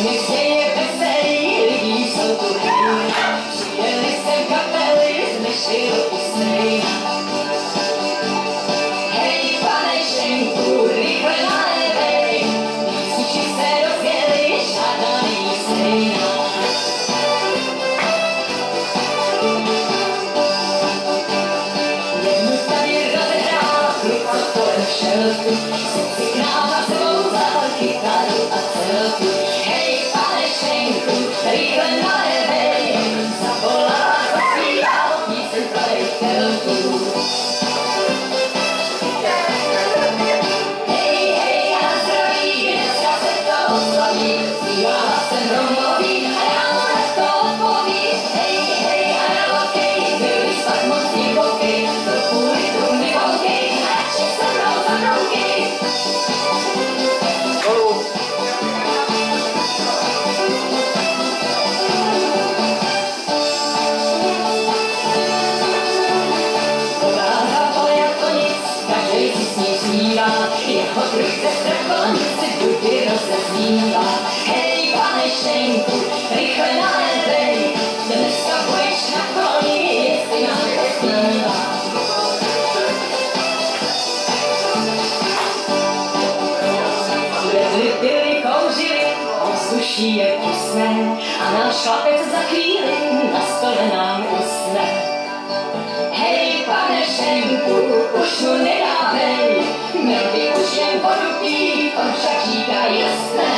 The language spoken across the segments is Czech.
Je pusné a náš chlapec za chvíli na stole nám usne. Hej, pane Šenku, už mu nedávej, melody už jen vodu pí, on však říká jasné.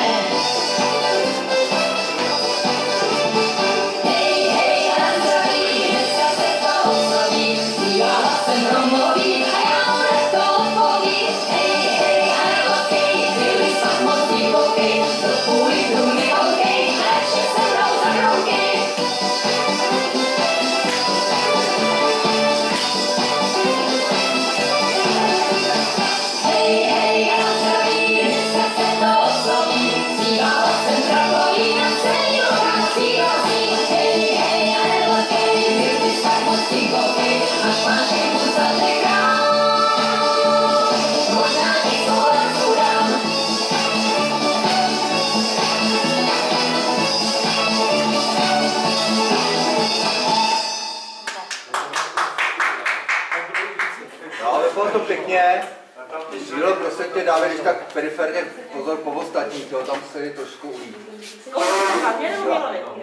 Hej, hej, a na zdraví, dneska se to oslaví, zpívá hlasem romový a já mu na to odpovím. Hej, hej, a nelokej, chvíli snad moc divokej, do půli trůny holkej, a radši se mnou zakroukej. Hej, hej, a na zdraví, dneska se to oslaví, zpívá hlasem drakový a celý lokál přirazí. Hej, hej, a nelokej, chvíli snad moc divokej, až máš jemu zatekrát. Možná ti Slovensku dám. No, ale bylo to pěkně. Dílo, prostě tě dáme, když tak periferně pozor po ostatních, jo, tam se je trošku ulít.